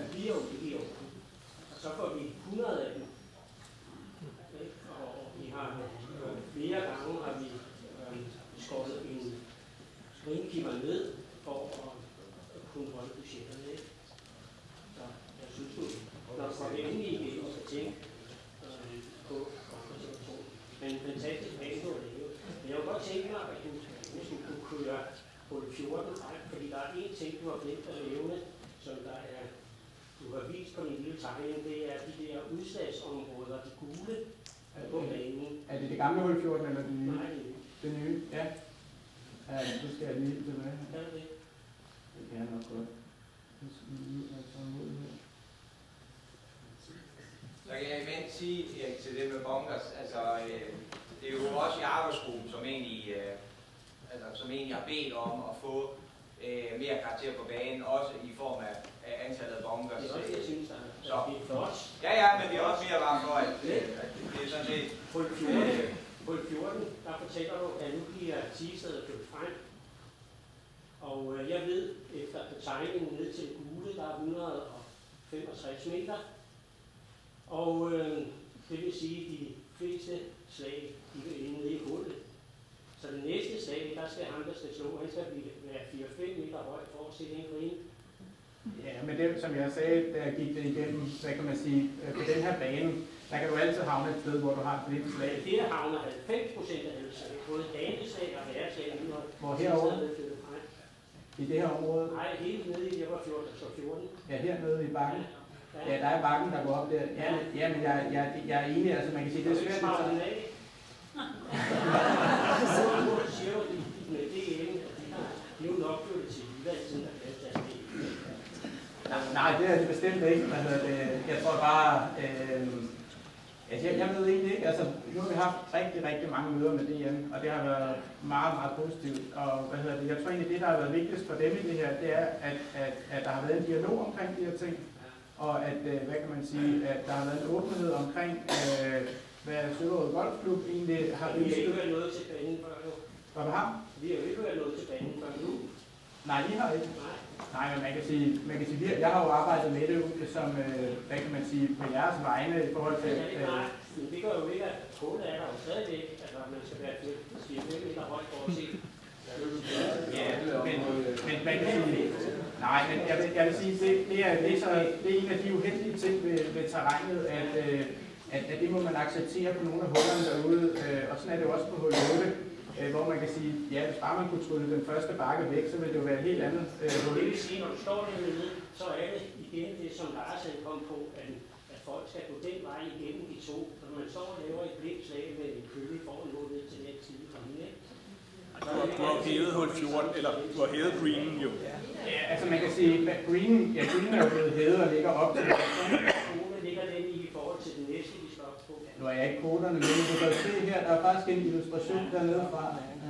bliver jo. Og så får vi 100 af dem. Og vi har flere gange har vi skåret en springkipper ned for at kunne holde budgetterne. Så jeg synes jo, når du kommer ind i det, og skal tænke på organisationen. Men en fantastisk bane på det. Men jeg kunne godt tænke mig, at du skulle køre på 14 frem, fordi der er en ting, du har glemt at nævne, som der er, du har vist på din lille tegning, det er de der udslagsområder, de gule på banen. Er det det gamle hul 14 eller det nye? Nej, det nye. Det nye, ja. Ja, så skal jeg lige tilbage. Ja, det. Det kan jeg nok godt. Så kan jeg imens sige, Erik, til det med bunkers, altså det er jo også i arbejdsgruppen, som egentlig har bedt om at få mere karakter på banen, også i form af antallet af bunkers. Det er også det, jeg synes, der er flot. Ja, men det er også mere bare for, at det er sådan set... På 14, der fortæller du, at nu bliver Thisted flyttet frem. Og jeg ved, efter på tegningen ned til Gule, der er 165 meter. Og det vil sige, at de fleste slag, de vil ende nede i hullet. Så det næste slag, der skal ham, der skal slå, han skal være 4-5 meter høj for at sætte en green. Ja, men det, som jeg sagde, da jeg gik det igennem, hvad kan man sige, på den her bane, der kan du altid havne et sted, hvor du har et blidt slag. Det der havner 90% af alle slag, både daneslag og herreslag. Hvor herovre? I det her område? Nej, helt nede i det var 14. Ja, hernede i bakken. Ja, der er bakken, der går op der. Ja, men jeg er enig, altså man kan sige, det er svært. Så siger du, med det ene, de er jo nok flyttet til Jylland, siden der kan tage det. Nej, det er det bestemt ikke. Jeg tror bare, jeg ved egentlig ikke, altså nu har vi haft rigtig mange møder med DM, og det har været meget positivt. Og jeg tror egentlig, det der har været vigtigst for dem i det her, det er, at der har været en dialog omkring de her ting. Og at, hvad kan man sige, at der har været en åbenhed omkring, hvad Søllerød Golfklub egentlig har ønsket. Vi har ikke været noget til banen før nu. Hvad har? Vi har jo ikke været noget til banen før nu. Nej, vi har ikke. Nej, men man kan sige, jeg har jo arbejdet med det som, hvad kan man sige, på jeres vegne i forhold til... Det gør jo ikke, at koden er der jo stadigvæk, at man skal være 4-5 meter højt for at se. Ja, men man kan sige... Nej, men jeg vil sige, det er en af de uheldige ting ved terrænet, at det må man acceptere på nogle af hullerne derude, og sådan er det jo også på hul 8. Hvor man kan sige, ja, hvis bare man kunne trylle den første bakke væk, så ville det jo være et helt andet hul. Det vil sige, når du står dernede, så er det igen det, som Larsen kom på, at folk skal gå den vej igennem de to. Når man står og laver et blindt slag med en kølle for at nå ned til den tid fra hende. Du har hævet hul 14, eller du har hævet greenen jo. Ja, altså man kan sige, at greenen er jo blevet hævet og ligger op til det. Hvor ligger den i forhold til den næste, vi skal op på? Nu er jeg ikke koderne med, men du kan se her, der er faktisk en illustration dernede fra.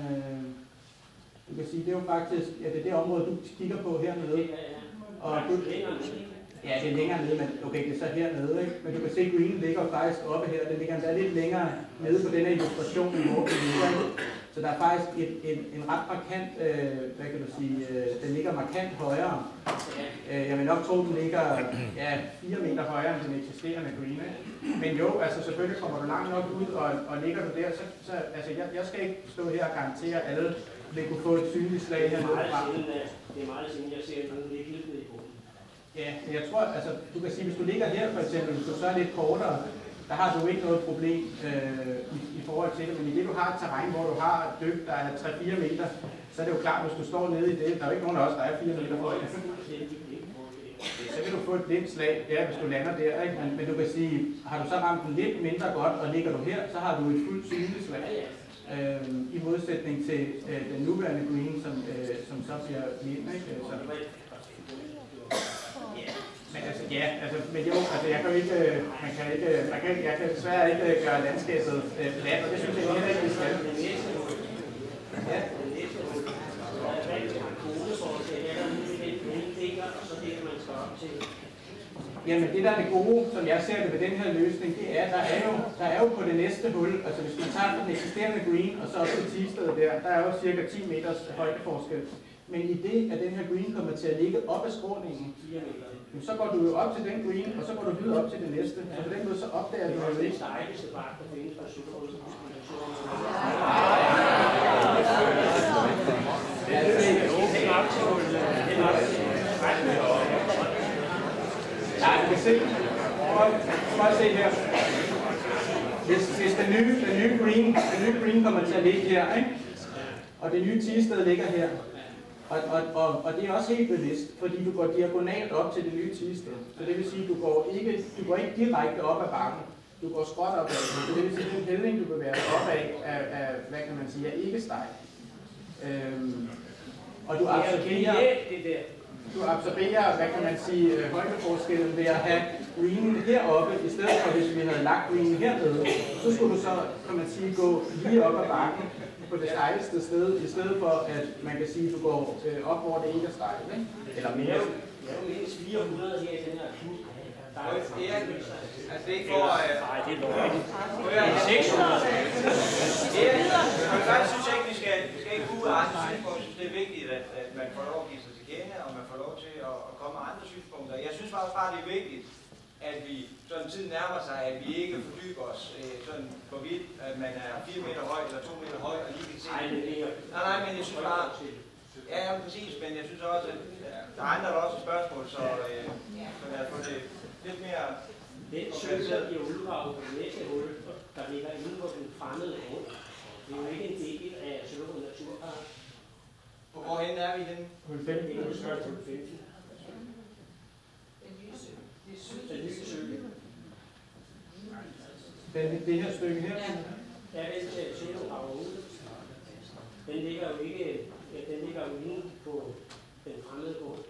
Du kan sige, det er jo faktisk, ja, det er det område, du kigger på hernede. Og du, ja, det er længere nede, men okay, det er så hernede, ikke? Men du kan se, at greenen ligger faktisk oppe her, den ligger endda lidt længere nede på den her illustration i hvor så der er faktisk en ret markant, hvad kan du sige, den ligger markant højere. Jeg vil nok tro, den ligger 4 meter højere end den eksisterende green. Men jo, altså selvfølgelig kommer du langt nok ud, og ligger du der, så altså jeg skal ikke stå her og garantere, at alle vil kunne få et synligt slag hernede fra. Det er meget sjældent, jeg ser nogen ligge lidt ned i bunden. Ja, jeg tror, altså du kan sige, hvis du ligger her for eksempel, hvis du så er lidt kortere, der har du ikke noget problem i forhold til det, men i det du har et terræn, hvor du har dyk, der er 3-4 meter, så er det jo klart, hvis du står nede i det, der er jo ikke nogen af os, der er 4 meter højt. Så vil du få et blindt slag, ja, hvis du lander der, ikke? Men du kan sige, har du så ramt den lidt mindre godt, og ligger du her, så har du et fuldt synligt slag. I modsætning til den nuværende green, som så bliver blind, ikke? Så. Men altså, ja, altså, men jo, altså, jeg kan jo ikke, jeg kan desværre ikke gøre landskabet plat, og det synes jeg heller ikke, vi skal. Ja. Jamen det der er det gode, som jeg ser det ved den her løsning, det er, der er jo på det næste hul, altså hvis man tager den eksisterende green, og så op til Thisted der er jo cirka 10 meters højdeforskel. Men i det, at den her green kommer til at ligge op ad skråningen, så går du jo op til den green, og så går du videre op til det næste. Så på den måde så opdager du jo ikke. Det stejligste bark, der findes fra cykelrød. Ja, du kan se. Prøv at se her. Hvis den nye green kommer til at ligge her, ikke? Og det nye tigested ligger her. Og det er også helt bevidst, fordi du går diagonalt op til det nye tigested. Så det vil sige, at du går ikke direkte op ad bakken. Du går skråt opad. Så det vil sige, at den hældning, du bevæger dig opad, er, hvad kan man sige, er ikke stejl. Og du absorberer, hvad kan man sige, højdeforskellen ved at have greenen heroppe, i stedet for hvis vi havde lagt greenen hernede, så skulle du så, kan man sige, gå lige op ad bakken på det stejleste sted, i stedet for at man kan sige, at du går op, hvor det ikke er stejlt, ikke? Eller mere. Jeg er jo mindst 400 her i den her klub. Altså det er ikke for... Nej, det er lovligt. Det er 600. Jeg synes ikke, vi skal ikke bruge andre synspunkter. Jeg synes, det er vigtigt, at man får lov at give sig til kende, og man får lov til at komme med andre synspunkter. Jeg synes faktisk bare, det er vigtigt, at vi, sådan tiden nærmer sig, at vi ikke fordyber os sådan hvorvidt, at man er 4 meter høj eller 2 meter høj, og lige kan se... Nej, men jeg synes bare... Ja, præcis, men jeg synes også, at der er andre, der også spørgsmål, så lad os få det lidt mere... Den sø, der bliver udgravet på det næste hul, der ligger inde på den fremmede grund. Det er jo ikke en del af Søllerød Naturpark. Hvorhen er vi henne? Hul 15. Det er jo størst hul 15. Den nye sø. Det her stykke her? Ja, den ser du herude. Den ligger jo ikke... Den ligger jo inde på den fremmede grund.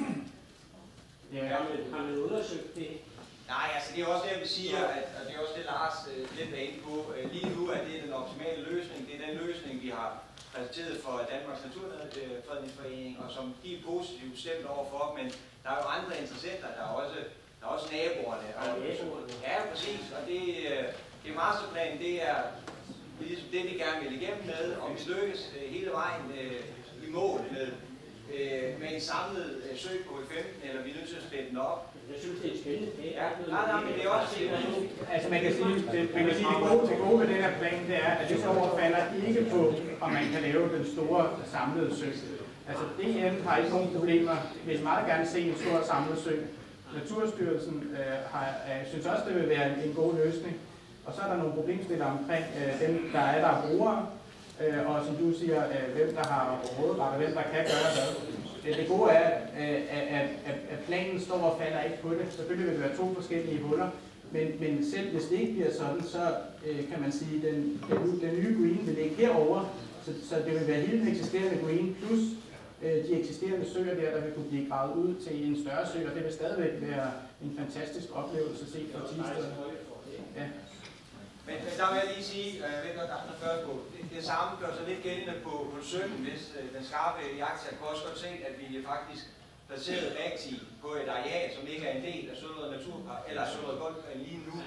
Ja. Har man undersøgt det? Nej, altså det er også det, vi siger, og det er også det, Lars lidt er inde på. Lige nu er det den optimale løsning. Det er den løsning, vi har præsenteret for Danmarks Naturfredningsforening, og som de er positivt stemt overfor, men der er jo andre interessenter, der er også naboerne. Ja, præcis, og det masterplan, det er ligesom det, vi gerne vil igennem med, og vi lykkes hele vejen i mål med en samlet søg på 15, eller vi er nødt til at spænde den op. Jeg synes, det er spændende. Nej, men det er også altså man kan sige, det gode ved den her plan, det er, at det så overfalder ikke på, om man kan lave den store samlede søg. Altså DN har ikke nogen problemer, vil meget gerne se en stor samlet søg. Naturstyrelsen synes også, det vil være en god løsning. Og så er der nogle problemstillinger omkring dem, der er brugere, og som du siger, hvem der har råderet, og hvem der kan gøre hvad. Det gode er, at planen står og falder ikke på det. Selvfølgelig vil det være 2 forskellige huller, men selv hvis det ikke bliver sådan, så kan man sige, at den nye green vil ligge herover, så det vil være hele den eksisterende green plus de eksisterende søer der vil kunne blive gravet ud til en større sø, og det vil stadigvæk være en fantastisk oplevelse set fra Thisted. Ja. Men der vil jeg lige sige, og jeg ved godt, der er andre spørgsmål, det samme gør sig lidt gældende på søen, hvis den skarpe jagtsager kan også godt se, at vi er faktisk placeret rigtigt på et areal, som ikke er en del af Søllerød Naturpark, eller Søllerød Golf lige nu.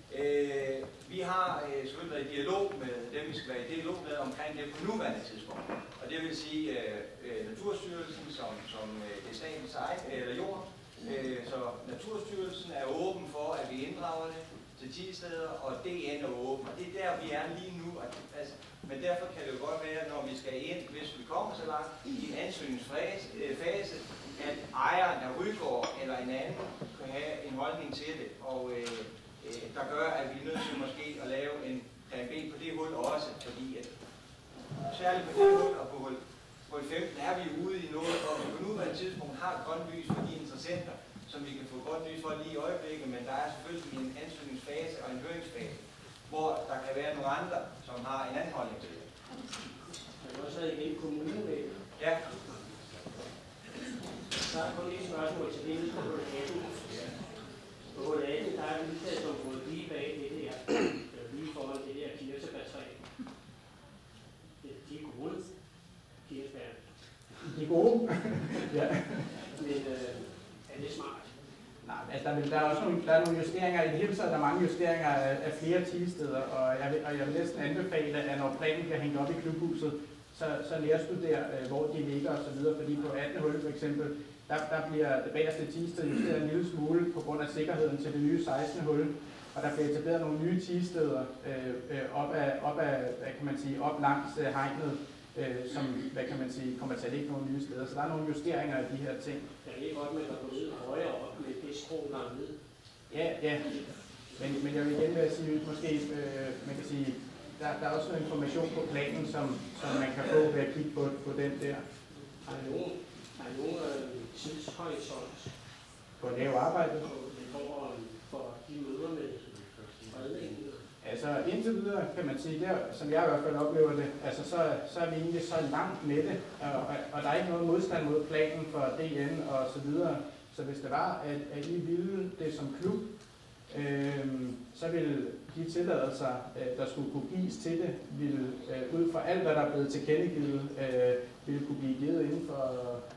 Vi har selvfølgelig været i dialog med dem, vi skal være i dialog med omkring det på nuværende tidspunkt. Og det vil sige Naturstyrelsen, som det er statens eller jord. Så Naturstyrelsen er åben for, at vi inddrager det til 10 steder, og DN er åben. Og det er der, vi er lige nu. Altså, men derfor kan det jo godt være, når vi skal ind, hvis vi kommer så langt i en ansøgningsfase, at ejeren af Rygaard eller en anden kan have en holdning til det. Og der gør, at vi er nødt til måske at lave en plan B på det hul også, fordi at særligt på det hul og på hul 15 er vi ude i noget, hvor vi på nuværende tidspunkt har et grønt lys for de interessenter, som vi kan få godt lys for lige i øjeblikket, men der er selvfølgelig en ansøgningsfase og en høringsfase, hvor der kan være nogle andre, som har en anden holdning til det. Men også igen kommunen med. Ja. Så er der kun et spørgsmål til det, på hul 18. På hul 18, der er en lydtag, som går lige bag det her, lige foran det her kirsebærtræ. De er gode, kirsebær. De er gode? Ja. Men er det smart? Nej, altså der er også nogle justeringer, i det hele taget er der mange justeringer af flere Thisted, og jeg vil næsten anbefale, at når planen bliver hængt op i klubhuset, så nærstuder, hvor de ligger osv., fordi på 18 hul for eksempel, der bliver det bagerste tigested justeret en lille smule på grund af sikkerheden til det nye 16. hul, og der bliver etableret nogle nye tigesteder op langs hegnet, som kommer til at ligge nogle nye steder. Så der er nogle justeringer af de her ting. Jeg ved godt, man kan gå ned højere op med det skråner ned. Ja. Men jeg vil igen være sige, måske, man kan sige, der er også noget information på planen, som man kan få ved at kigge på den der. Har I nogen tidshorisont på at lave arbejdet? For de møder med fredningen? Altså indtil videre kan man sige, der, som jeg i hvert fald oplever det, altså så er vi egentlig så langt med det, og der er ikke noget modstand mod planen for DN og så videre. Så hvis det var, at I ville det som klub, så ville de tilladelser, der skulle kunne gives til det, ville ud fra alt, hvad der er blevet tilkendegivet, ville kunne blive givet inden for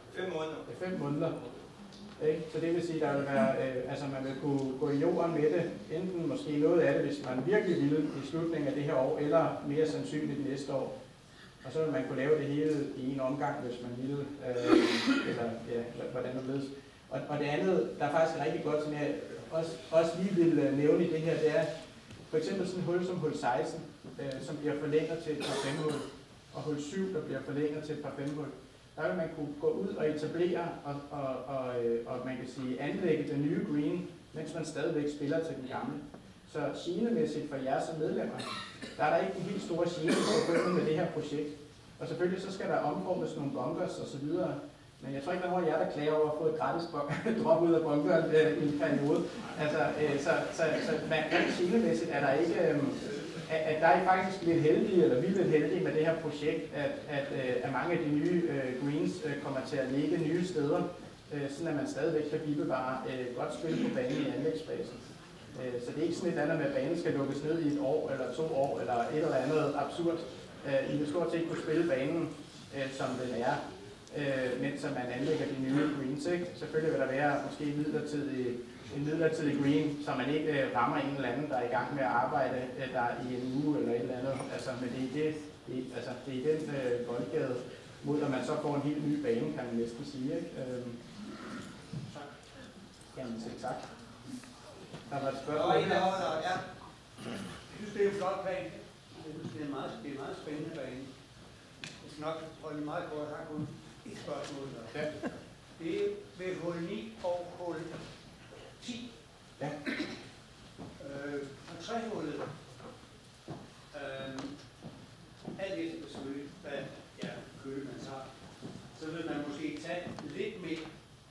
5 måneder. Så det vil sige, at der vil være, man vil kunne gå i jorden med det, enten måske noget af det, hvis man virkelig ville i slutningen af det her år, eller mere sandsynligt næste år. Og så vil man kunne lave det hele i en omgang, hvis man ville, eller hvordan det ledes. Og det andet, der er faktisk rigtig godt, som jeg også lige vil nævne i det her, det er for eksempel sådan et hul som hul 16, som bliver forlænget til et par 5-hul, og hul 7, der bliver forlænget til et par 5-hul. Der vil man kunne gå ud og etablere og man kan sige anlægge den nye green, mens man stadigvæk spiller til den gamle. Så genemæssigt for jer som medlemmer, der er der ikke en helt store gene forbundet med det her projekt. Og selvfølgelig så skal der omformes nogle bunkers og så videre. Men jeg tror ikke, der er nogen af jer, der klager over at få et gratis drop ud af bunkeren i en periode. Altså, så rent genemæssigt er der ikke... at der er faktisk lidt heldige, eller vi er lidt heldige med det her projekt, at mange af de nye greens kommer til at ligge nye steder, sådan at man stadigvæk kan bibevare godt spil på banen i anlægsfasen. Så det er ikke sådan et andet med, at banen skal lukkes ned i 1 år, eller 2 år, eller et eller andet absurd. I vil stort set kunne spille banen, som den er, mens man anlægger de nye greens. Ikke? Selvfølgelig vil der være måske en midlertidig green, så man ikke rammer en eller anden, der er i gang med at arbejde der i en uge eller et eller andet. Altså, men det er den boldgade mod, at man så får en helt ny bane, kan man næsten sige. Ikke? Tak. Jamen selv tak. Der var et spørgsmål. Ja. Jeg synes, det er en flot bane. Jeg synes, det er en meget spændende bane. Jeg skal nok holde meget kort. Jeg har kun et spørgsmål. Ja. Det er ved hul 9 og hul 10. Ja. Og 3-hullet. Alt efter selvfølgelig, hvad køle man tager, så vil man måske tage lidt mere,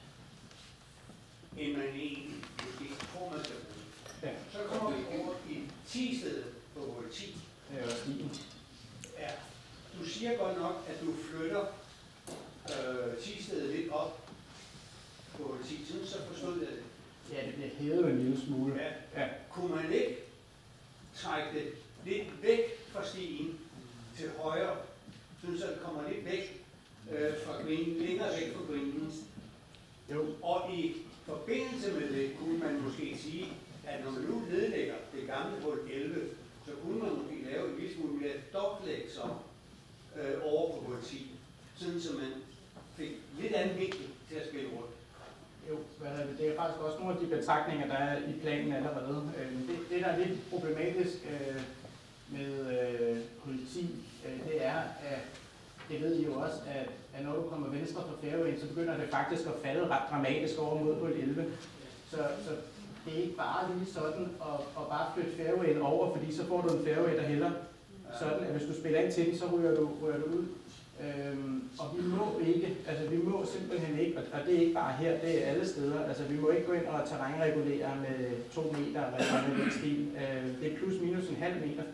end man egentlig måske tror, man skal bruge. Ja. Så kommer vi over i 10-stedet på hul 10. Det er også din. Ja. Du siger godt nok, at du flytter 10-stedet lidt op på hul 10. Sådan så forstod jeg det. Ja, det bliver hævet en lille smule. Ja. Kunne man ikke trække det lidt væk fra stien til højre, så det kommer lidt væk fra green, længere væk fra greenen? Jo. Og i forbindelse med det kunne man måske sige, at når man nu nedlægger det gamle hul 11, så kunne man måske lave en lille smule mere dobbeltlæg som over på hul 10, sådan så man fik lidt anden vinkel til at spille rundt. Jo, det er faktisk også nogle af de betragtninger, der er i planen allerede. Det der er lidt problematisk med hul 10, det er, at det ved I jo også, at når du kommer venstre fra fairwayen, så begynder det faktisk at falde ret dramatisk over mod hul 11. Så det er ikke bare lige sådan at bare flytte fairwayen over, fordi så får du en fairway, der hælder sådan, at hvis du spiller ind til den, så ryger du ud. Og vi må simpelthen ikke, og det er ikke bare her, det er alle steder, altså vi må ikke gå ind og terrænregulere med 2 meter eller med den stil. Det er plus minus en halv meter.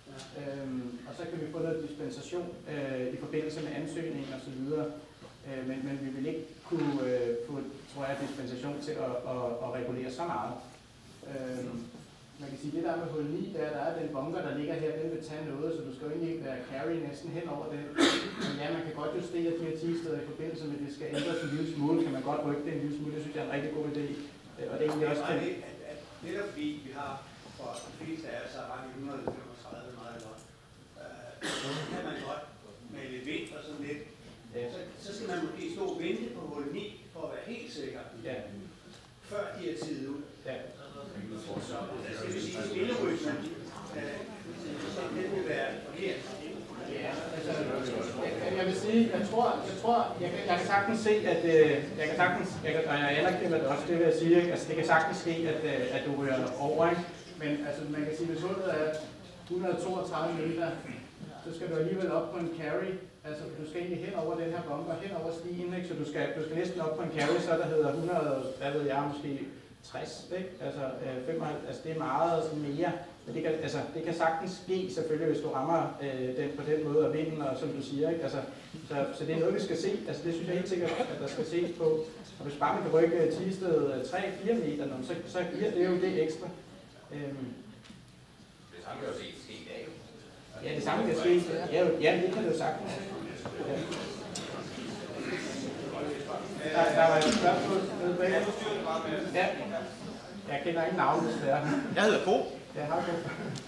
Og så kan vi få noget dispensation i forbindelse med ansøgningen og så videre. Men vi vil ikke kunne få, tror jeg, dispensation til at regulere så meget. Man kan sige, det der med hul 9, der er den bunker, der ligger her, den vil tage noget, så du skal jo egentlig ikke være carry næsten hen over det. Men ja, man kan godt justere de her 10-steder i forbindelse med, at det skal ændres en lille smule, kan man godt rykke det en lille smule, det synes jeg er en rigtig god idé. Og det er egentlig også... Det er fordi, vi har for de fleste af os har ret i 135 meget godt. Så kan man godt med lidt vind og sådan lidt. Så skal man måske stå og vente på hul 9 for at være helt før de er tidet ud. Ja. Så det vil sige, at spillerytmen, den vil være forkert. Ja, altså, jeg vil sige, jeg kan sagtens se, at og jeg anerkender det også, det vil jeg sige, altså det kan sagtens ske, at du ryger over, ikke? Men altså, man kan sige, hvis hullet er 132 meter, så skal du alligevel op på en carry, altså du skal egentlig hen over den her bomber, hen over stigen, ikke? Så du skal næsten op på en carry, så der hedder 100, hvad ved jeg, måske 60, ikke? Altså 55, altså det er meget mere. Men det kan sagtens ske, selvfølgelig, hvis du rammer den på den måde, og vinden, og som du siger, ikke? Altså, så det er noget, vi skal se. Altså, det synes jeg helt sikkert, at der skal ses på. Og hvis bare man kan rykke Thisted 3-4 meter, så giver det jo det ekstra. Det samme kan jo ske i dag. Ja, det samme kan ske. Ja, det kan det jo sagtens. Der var et spørgsmål nede bag. Ja. Jeg kender ikke navnet, desværre. Jeg hedder Bo. Ja, hej Bo.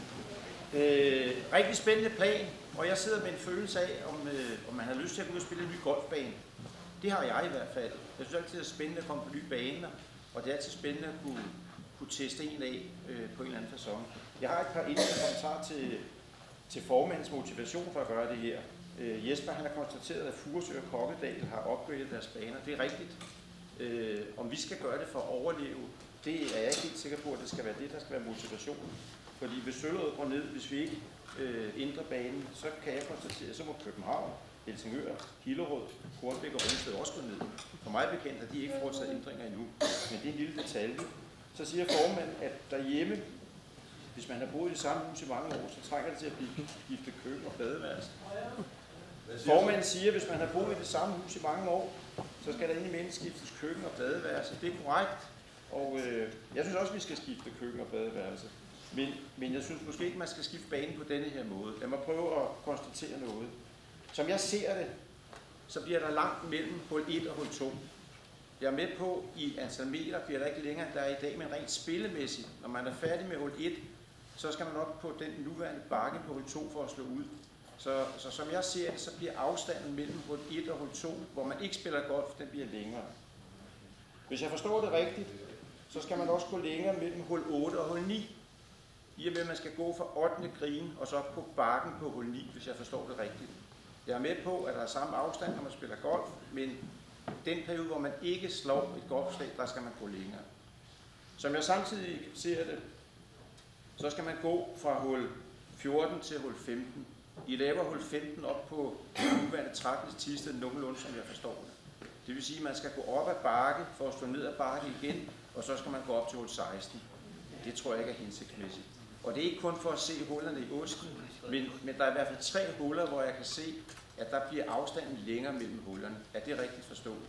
Rigtig spændende plan, og jeg sidder med en følelse af, om man har lyst til at gå ud og spille en ny golfbane. Det har jeg i hvert fald. Jeg synes altid, det er spændende at komme på nye baner, og det er altid spændende at kunne teste en af på en eller anden facon. Jeg har et par indledende kommentarer til formandens motivation for at gøre det her. Jesper han har konstateret, at Furesø og Kokkedal har opgraderet deres baner. Det er rigtigt. Om vi skal gøre det for at overleve, det er jeg ikke helt sikker på, at det skal være det, der skal være motivationen. Fordi hvis Søllerød går ned, hvis vi ikke ændrer banen, så kan jeg konstatere, så må København, Helsingør, Hillerød, Hornbæk og Rungsted også gå ned. For mig bekendt har de ikke foretaget ændringer endnu, men det er en lille detalje. Så siger formanden, at derhjemme, hvis man har boet i det samme hus i mange år, så trænger det til at blive skiftet køkken og badeværelse. Formanden siger, at hvis man har boet i det samme hus i mange år, så skal der indimellem skiftes køkken og badeværelse. Det er korrekt. Og jeg synes også, at vi skal skifte køkken og badeværelse. Men jeg synes måske ikke, man skal skifte banen på denne her måde. Lad mig prøve at konstatere noget. Som jeg ser det, så bliver der langt mellem hul 1 og hul 2. Jeg er med på, i antal meter bliver der ikke længere, end der er i dag, men rent spillemæssigt. Når man er færdig med hul 1, så skal man op på den nuværende bakke på hul 2 for at slå ud. Så som jeg ser det, så bliver afstanden mellem hul 1 og hul 2, hvor man ikke spiller golf, den bliver længere. Hvis jeg forstår det rigtigt, så skal man også gå længere mellem hul 8 og hul 9. I og med, at man skal gå fra 8. green og så op på bakken på hul 9, hvis jeg forstår det rigtigt. Jeg er med på, at der er samme afstand, når man spiller golf, men den periode, hvor man ikke slår et golfslag, der skal man gå længere. Som jeg samtidig ser det, så skal man gå fra hul 14 til hul 15. I laver hul 15 op på nuværende 13. Thisted nogenlunde, som jeg forstår det. Det vil sige, at man skal gå op ad bakke for at stå ned ad bakke igen, og så skal man gå op til hul 16. Det tror jeg ikke er hensigtsmæssigt. Og det er ikke kun for at se hullerne i osten, men der er i hvert fald 3 huller, hvor jeg kan se, at der bliver afstanden længere mellem hullerne. Er det rigtigt forstået?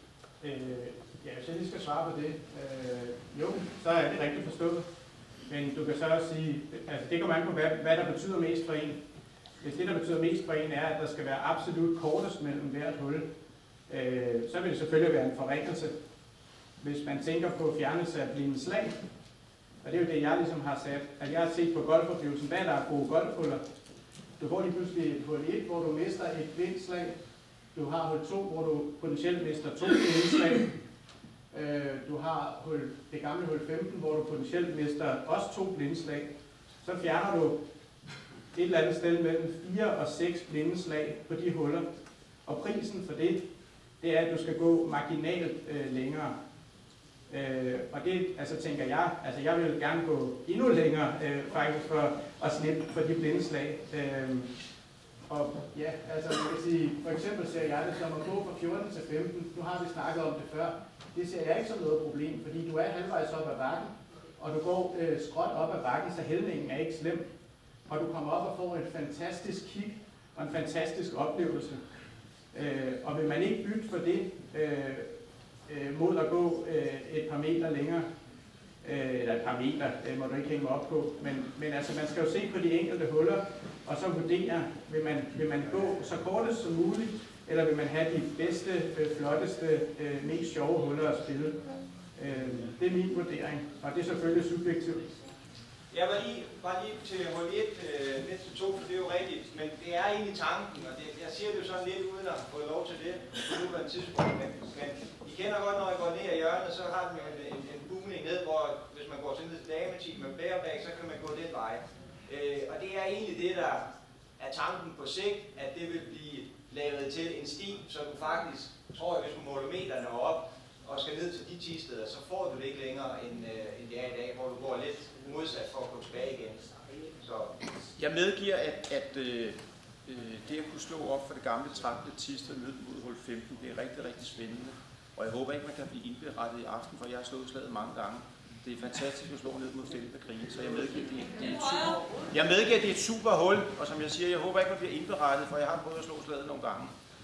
Ja, hvis jeg lige skal svare på det. Jo, så er det rigtigt forstået. Men du kan så også sige, altså det kommer an på, hvad der betyder mest for en. Hvis det, der betyder mest for en, er, at der skal være absolut kortest mellem hvert hul, så vil det selvfølgelig være en forringelse. Hvis man tænker på fjernelse af blinde slag, og det er jo det, jeg ligesom har sat, at jeg har set på golfoplevelsen, hvad der er gode golfhuller. Du får lige pludselig hul 1, hvor du mister et blindt slag. Du har hul 2, hvor du potentielt mister 2 blinde slag. Du har det gamle hul 15, hvor du potentielt mister også 2 blinde slag. Så fjerner du et eller andet sted mellem 4 og 6 blinde slag på de huller. Og prisen for det er, at du skal gå marginalt længere. Og det, altså tænker jeg, altså jeg vil gerne gå endnu længere faktisk for at slippe for de blinde slag. Og ja, altså man kan sige, for eksempel ser jeg det som at gå fra 14 til 15, nu har vi snakket om det før, det ser jeg ikke som noget problem, fordi du er halvvejs op ad bakken, og du går skråt op ad bakken, så hældningen er ikke slem, og du kommer op og får et fantastisk kick og en fantastisk oplevelse. Og vil man ikke bytte for det, mod at gå et par meter længere, eller et par meter, må du ikke hænge op på, men altså man skal jo se på de enkelte huller, og så vurdere, vil man gå så kortest som muligt, eller vil man have de bedste, flotteste, mest sjove huller at spille. Det er min vurdering, og det er selvfølgelig subjektivt. Jeg var lige til hul 1, lidt til 2, for det er jo rigtigt, men det er egentlig tanken, og jeg siger det jo sådan lidt uden at få lov til det på nuværende tidspunkt, men I kender godt, når jeg går ned ad hjørnet, så har den en boom flyvning ned, hvor hvis man går ned til dameteam med bareback, så kan man gå den vej. Og det er egentlig det, der er tanken på sigt, at det vil blive lavet til en sti, så du faktisk, tror jeg, hvis du måler meterne op og skal ned til de 10 steder, så får du det ikke længere, end det er i dag, hvor du går lidt modsat for at gå tilbage igen. Så. Jeg medgiver, at det at kunne slå op for det gamle trækte Thisted ned mod hul 15, det er rigtig, rigtig spændende. Og jeg håber ikke, man kan blive indberettet i aften, for jeg har slået slaget mange gange. Det er fantastisk at slå ned mod 15 green, så jeg medgiver, at det er et super hul, og som jeg siger, jeg håber ikke, man bliver indberettet, for jeg har prøvet at slå slaget nogle gange.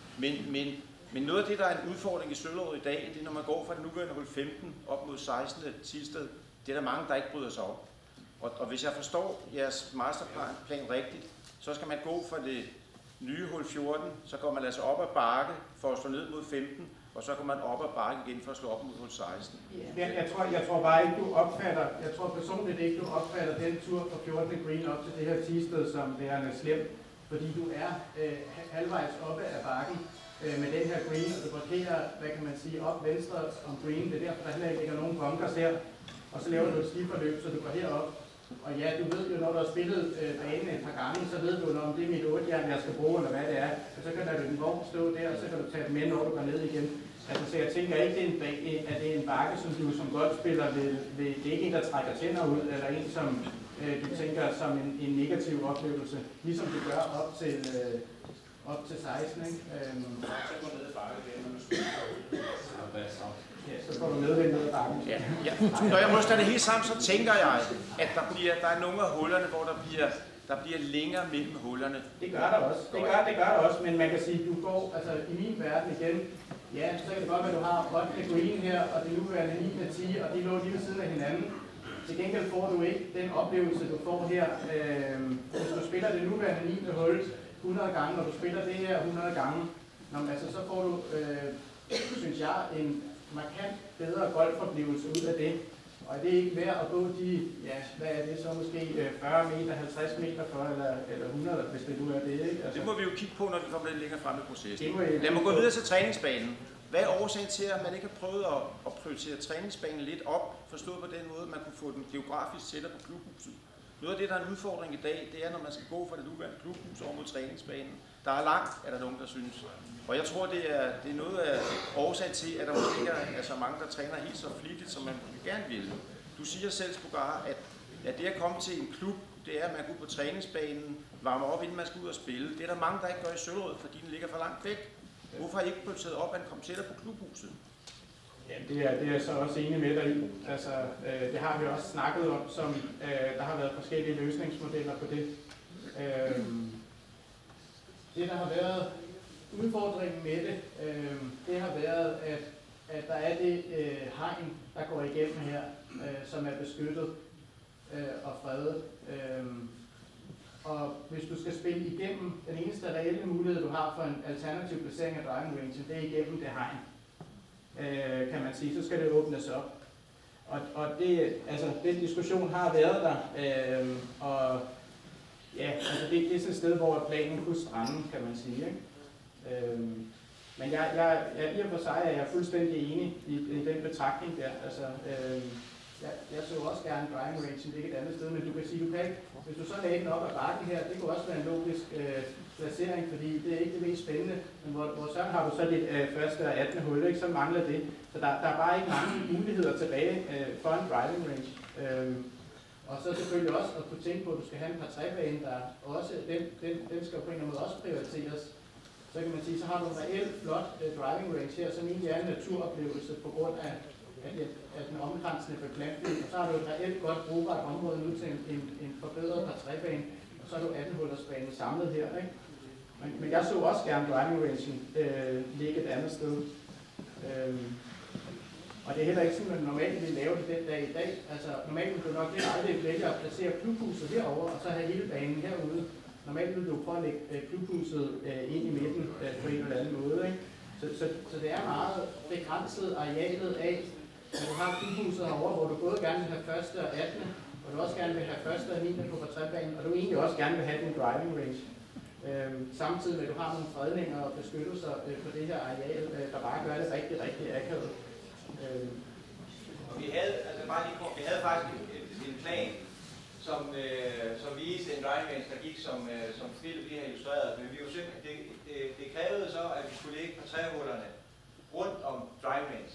Men noget af det, der er en udfordring i Søllerød i dag, det er, når man går fra det nuværende hul 15 op mod 16. Thisted, det er der mange, der ikke bryder sig om. Og hvis jeg forstår jeres masterplan rigtigt, så skal man gå fra det nye hul 14, så går man altså op ad bakke for at slå ned mod 15, og så går man op ad bakke igen for at slå op mod hul 16. Jeg tror bare ikke, du opfatter, jeg tror personligt ikke, du opfatter den tur fra 14. green op til det her Thisted som værende slemt, fordi du er halvvejs oppe af bakken med den her green, og du parkerer, hvad kan man sige, op venstre om green, det er derfor, der heller ikke ligger nogen bunkers her, og så laver du et skiforløb, så du går herop. Og ja, du ved jo, når du har spillet banen et par gange, så ved du, om det er mit 8-jern, jeg skal bruge, eller hvad det er. Og så kan der den vogn stå der, og så kan du tage den med, når du går ned igen. Altså, så jeg tænker ikke, at det er en bakke, som du som golfspiller det er ikke en, der trækker tænder ud, eller en, som du tænker som en negativ oplevelse, ligesom du gør op til 16, ikke? Så går ned ad bakke igen, når du spiller ud. Ja, så får du medvind ned ad bakken. Ja. Når jeg ryster det hele sammen, så tænker jeg, at der er nogle af hullerne, hvor der bliver længere mellem hullerne. Det gør der også. Det gør der også, men man kan sige, at du går, altså i min verden igen, ja, så kan det godt være, at du har 8. green her, og det nuværende 9. og 10, og de lå lige ved siden af hinanden. Til gengæld får du ikke den oplevelse, du får her, hvis du spiller det nuværende 9. hul 100 gange, når du spiller det her 100 gange, altså, så får du, synes jeg, en markant bedre golfoplevelse ud af det. Og det er ikke værd at gå de, ja, hvad er det så måske 40 meter, 50 meter for, eller 100, hvis det nu er det, ikke? Altså, det må vi jo kigge på, når vi kommer lidt længere frem i processen. Lad mig gå videre til træningsbanen. Hvad er årsagen til, at man ikke har prøvet at prioritere træningsbanen lidt op, forstået på den måde, at man kunne få den geografisk tættere på klubhuset? Noget af det, der er en udfordring i dag, det er, når man skal gå fra det nuværende klubhus over mod træningsbanen. Der er langt, er der nogen, der synes. Og jeg tror, det er noget af årsagen til, at der måske ikke er så mange, der træner helt så flittigt, som man gerne vil. Du siger selv, Spogar, at det at komme til en klub, det er, at man går ud på træningsbanen, varmer op, inden man skal ud og spille. Det er der mange, der ikke gør i Søllerød, fordi den ligger for langt væk. Hvorfor har I ikke prioriteret op, at den kom tættere på klubhuset? Ja, det er jeg så også enig med dig i. Altså, det har vi også snakket om, som der har været forskellige løsningsmodeller på det. Det, der har været udfordringen med det, det har været, at der er det hegn, der går igennem her, som er beskyttet og fredet. Og hvis du skal spille igennem, den eneste reelle mulighed, du har for en alternativ placering af driving range, det er igennem det hegn, kan man sige. Så skal det åbnes op. Og det, altså, den diskussion har været der, og ja, altså det er sådan et sted, hvor planen kunne strande, kan man sige, ikke? Men jeg i og for sig er jeg fuldstændig enig i den betragtning der. Altså, jeg så også gerne driving range ligge et andet sted, men du kan sige, du kan ikke, hvis du så lagde den op ad bakken her, det kunne også være en logisk placering, fordi det er ikke det mest spændende. Men hvor så har du så dit første og 18. hul, ikke, så mangler det. Så der er bare ikke mange muligheder tilbage for en driving range. Og så selvfølgelig også at kunne tænke på, at du skal have en par træbane, der også, den skal på en eller anden måde også prioriteres. Så kan man sige, så har du en reelt flot driving range her, som egentlig er en naturoplevelse på grund af den omkransende beplantning. Og så har du et reelt godt brugbart område nu til en forbedret par træbane, og så er du 18-hullersbane samlet her, ikke? Men jeg så også gerne driving rangen ligge et andet sted. Og det er heller ikke sådan, at normalt vil lave det den dag i dag. Altså normalt vil du nok aldrig vælge at placere klubhuset herovre, og så have hele banen herude. Normalt vil du prøve at lægge klubhuset ind i midten på en eller anden måde, ikke? Så det er meget begrænset arealet af, at du har klubhuset herovre, hvor du både gerne vil have første og 18. Og du også gerne vil have første og 9. på portrætbanen, og du egentlig også gerne vil have din driving range. Samtidig med, at du har nogle fredninger og beskyttelser på det her areal, der bare gør det rigtig, rigtig akavet. Og vi havde, altså bare lige kort. Vi havde faktisk en plan, som viste en drivemains, der gik som Philip lige har illustreret. Men vi jo simpelthen, det krævede så, at vi skulle ligge på træhullerne rundt om drivemains.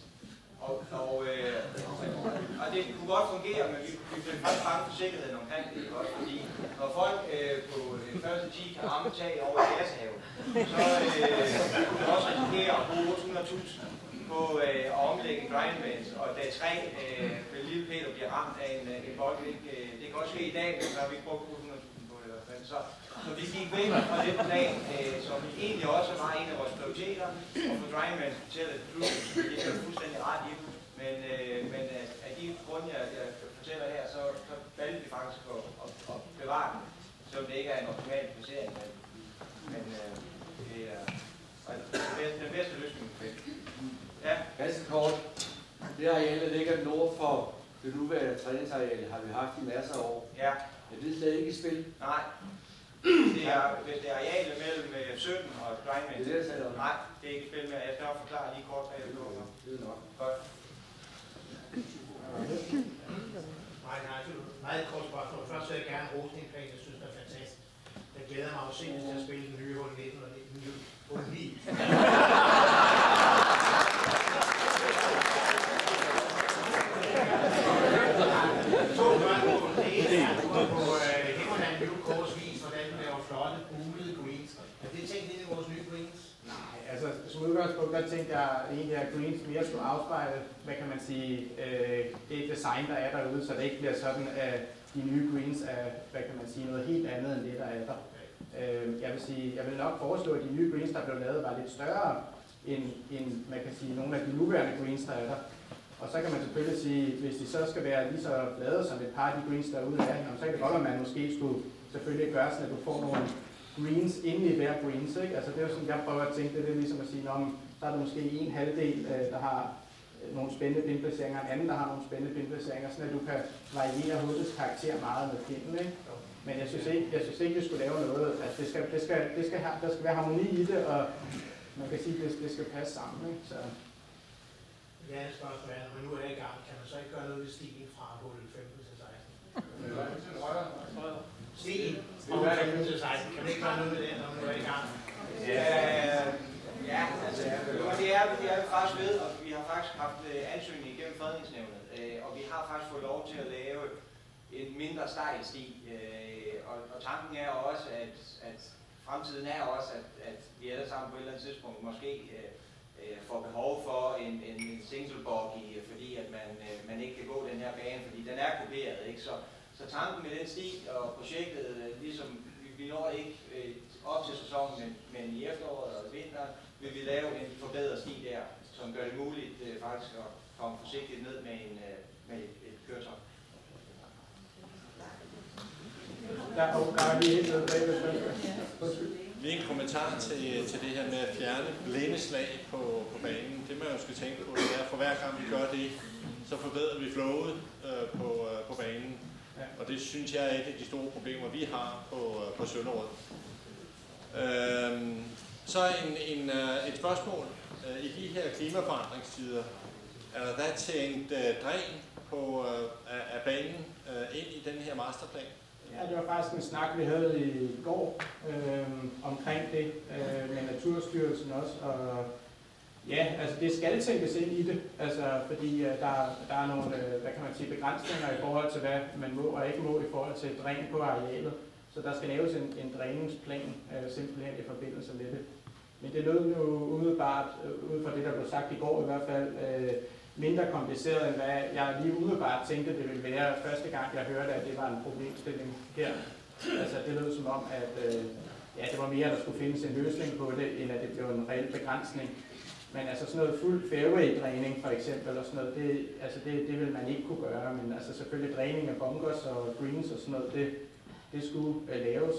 Og det kunne godt fungere, men vi blev faktisk bange for sikkerheden omkring det også, fordi når folk på den første 10 kan ramme tag over i gashaven, så kunne det også risikere at bruge 800.000 på at omlægge drivemains, og da 3 med lille Peter bliver ramt af en bold, det kan også ske i dag, men så har vi ikke brugt 800.000 på det i hvert fald. Så vi gik væk fra den plan, som egentlig også var en af vores prioriteter, og for drivemains fortæller det er fuldstændig ret i. Men af de grunde, jeg fortæller her, så valgte vi faktisk at bevare den, så det ikke er en optimal placering, men det er den bedste løsning, vi fik. Ja. Ganske kort. Det areal, der ligger nord for det nuværende træningsareal, har vi haft i masser af år. Ja. Er det slet ikke i spil? Nej. Hvis det er arealet mellem 17 og drivemains. Det er det, jeg sagde om. Nej, det er ikke i spil med. Jeg skal nok forklare lige kort bagved. Det er nok. Godt. Meget kort spørgsmål. Først vil jeg gerne rose din plan. Jeg synes, det er fantastisk. Jeg glæder mig også til at spille den nye hul 19 og 19 hul 9. To spørgsmål. Det ene er, at du var på Himmerland New Course vis, hvordan du laver flotte, buglede greens. Er det tænkt ind i vores nye greens? Nej, altså som udgangspunkt, der tænkte jeg egentlig, at greens mere skulle afspejle, hvad kan man sige, det design, der er derude, så det ikke bliver sådan, at de nye greens er, hvad kan man sige, noget helt andet end det, der er der. Jeg vil nok foreslå, at de nye greens, der blev lavet, var lidt større end man kan sige, nogle af de nuværende greens, der er der. Og så kan man selvfølgelig sige, hvis de så skal være lige så flade som et par af de greens derude er, så kan det godt, at man måske skulle selvfølgelig gøre sådan, at du får nogle greens inde i hver greens, ikke? Altså det er jo sådan, jeg prøver at tænke, det er ligesom at sige, så er der måske en halvdel, der har nogle spændende pindplaceringer, en anden, der har nogle spændende pindplaceringer, sådan at du kan variere hullets karakter meget med pinden, ikke? Men jeg synes ikke, vi skulle lave noget, altså der skal være harmoni i det, og man kan sige, at det skal passe sammen, ikke? Så. Det andet spørgsmål er, når man nu er i gang, kan man så ikke gøre noget ved stilen fra hul 15 til 16? Stilen fra 15 til 16, kan man ikke gøre noget ved det, når man nu er i gang? Ja, altså, det er vi faktisk ved, og vi har faktisk haft ansøgning igennem fredningsnævnet, og vi har faktisk fået lov til at lave en mindre stejl sti, og tanken er også, at fremtiden er også, at vi alle sammen på et eller andet tidspunkt måske får behov for en single bogey, fordi at man ikke kan gå den her bane, fordi den er kopieret, ikke? Så tanken med den sti og projektet, ligesom vi når ikke op til sæsonen, men i efteråret og vinteren, vil vi lave en forbedret sti der, som gør det muligt faktisk at komme forsigtigt ned med et køretøj. Lige en kommentar til det her med at fjerne blindeslag på banen. Det man jo skal tænke på, det er, for hver gang vi gør det, så forbedrer vi flowet på banen. Og det synes jeg er et af de store problemer, vi har på Sønderød. Så et spørgsmål. I de her klimaforandringstider, er der tænkt dræn af banen ind i den her masterplan? Ja, det var faktisk en snak, vi havde i går omkring det med Naturstyrelsen også. Og ja, altså det skal tænkes ind i det, altså fordi der er nogle, hvad kan man sige, begrænsninger i forhold til, hvad man må og ikke må i forhold til dræn på arealet. Så der skal laves en dræningsplan simpelthen i forbindelse med det. Men det lød jo umiddelbart, ud fra det, der blev sagt i går i hvert fald, mindre kompliceret, end hvad jeg lige umiddelbart tænkte, det ville være første gang, jeg hørte, at det var en problemstilling her. Altså det lød som om, at det var mere, at der skulle findes en løsning på det, end at det blev en reel begrænsning. Men altså sådan noget fuld fairway-dræning for eksempel, og sådan noget, det vil man ikke kunne gøre, men altså selvfølgelig dræning af bunkers og greens og sådan noget, det skulle laves,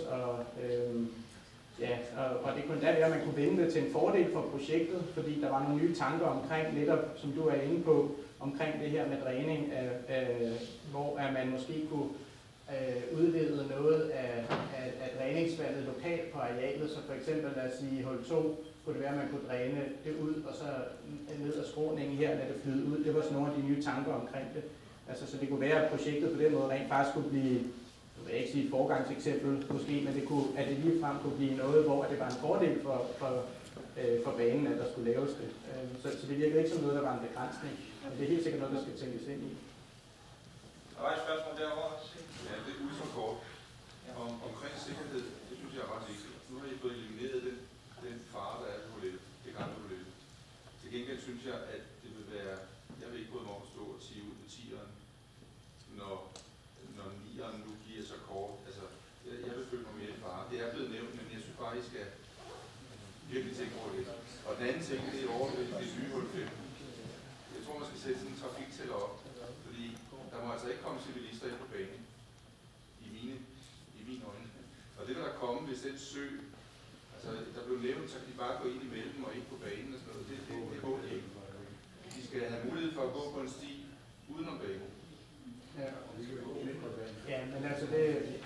og det kunne da være, at man kunne vende det til en fordel for projektet, fordi der var nogle nye tanker omkring, netop som du er inde på, omkring det her med dræning, hvor man måske kunne udlede noget af dræningsvandet lokalt på arealet, så for eksempel lad os sige hul 2, kunne det være, at man kunne dræne det ud, og så ned ad skråningen her, lade det flyde ud. Det var sådan nogle af de nye tanker omkring det. Altså, så det kunne være, at projektet på den måde rent faktisk kunne blive, jeg vil ikke sige et foregangseksempel måske, men at det ligefrem kunne blive noget, hvor det var en fordel for banen, at der skulle laves det. Så det virker ikke som noget, der var en begrænsning. Men det er helt sikkert noget, der skal tænkes ind i. Der var et spørgsmål derovre også. Ja, det er ultrakort. Omkring sikkerhed, det synes jeg er ret vigtigt. Nu har I fået elimineret den fare, der er på det gamle model. Til gengæld synes jeg, at det vil være, jeg vil ikke både må stå og sige ud på 10'eren, når 9'eren nu giver så kort. Altså, jeg vil føle mig mere i fare. Det er blevet nævnt, men jeg synes bare, I skal virkelig tænke over det. Og den anden ting, det er over det nye hul 5. Jeg tror, man skal sætte sådan en trafiktæller op, fordi der må altså ikke komme civilister ind på banen. I mine øjne. Og det vil der komme, hvis den sø, altså der blev nævnt, så kan de bare gå ind imellem og ikke på banen og sådan noget. Det går de ikke. De skal have mulighed for at gå på en sti udenom banen. Ja, men altså det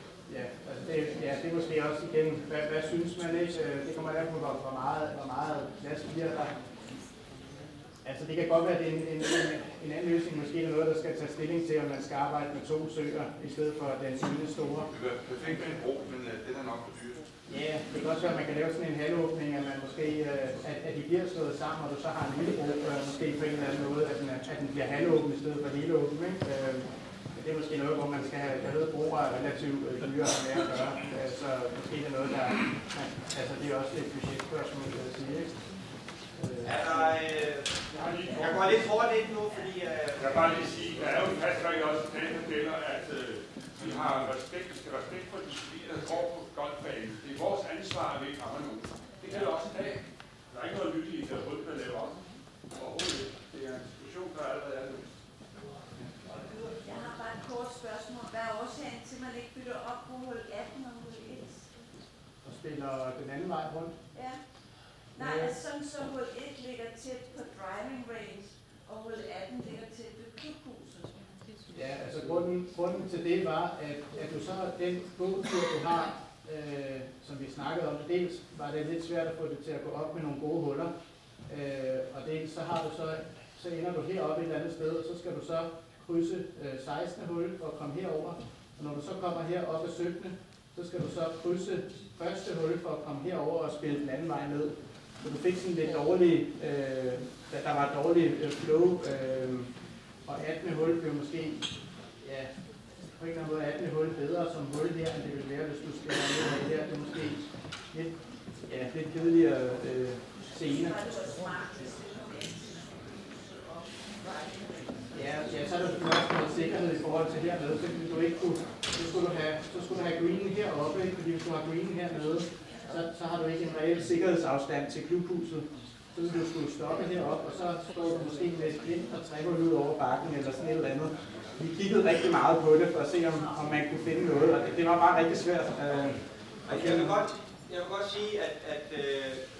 er måske også igen, hvad synes man ikke? Det kommer an på, hvor meget plads bliver der. Altså det kan godt være, at det er en anden løsning, måske er noget, der skal tage stilling til, om man skal arbejde med 2 søer, i stedet for den ene store. Det vil være perfekt med en bro, men den er nok for dyrt. Ja, det kan også være, at man kan lave sådan en halvåbning, at man måske, at de bliver slået sammen, og du så har en lille bro, måske på en eller anden måde, at den bliver halvåben i stedet for hele åben, ikke? Det er måske noget, hvor man skal have, jeg ved, brugere relativt dyre med at gøre, så måske det er noget, der, altså det er også et budgetspørgsmål, vil jeg sige, ikke? Jeg går lidt hurtigt ind nu, fordi... Jeg vil bare lige sige, der er jo en fastregel også i den, der gælder, at vi har respekt for de studerende, der går på golfbanen. Det er vores ansvar, at vi ikke rammer nogen. Det gælder også i dag. Der er ikke noget nyt i det hul, der laver om. Overhovedet. Det er en diskussion, der allerede er nu. Jeg har bare et kort spørgsmål. Hvad er årsagen til, at man ikke bytter op på hul 18 og hul 1? Og spiller den anden vej rundt? Ja. Nej, altså sådan så hul 1 ligger tæt på driving range, og hul 18 ligger tæt ved klubhuset. Ja, altså grunden til det var, at du så den gåtur, du har, som vi snakkede om, dels var det lidt svært at få det til at gå op med nogle gode huller, og dels så har du så ender du heroppe et eller andet sted, og så skal du så krydse 16. hul for at komme herover, og når du så kommer herop af 17. så skal du så krydse første hul for at komme herover og spille den anden vej ned. Så du fik sådan lidt dårlig, der var dårlig flow, og 18. hul blev måske, ja, på en eller anden måde 18. hul bedre som hul her, end det ville være, hvis du skal være ned her. Det er måske lidt kedeligere scene. Ja, så er der selvfølgelig også noget sikkerhed i forhold til hernede, så du ikke kunne, så skulle du have greenen heroppe, ikke? Fordi hvis du har greenen hernede, så har du ikke en reel sikkerhedsafstand til klubhuset. Så vil du skulle stoppe heroppe, og så står du måske med et blind og trækker ud over bakken eller sådan et eller andet. Vi kiggede rigtig meget på det for at se, om man kunne finde noget, og det var bare rigtig svært. Jeg vil godt sige, at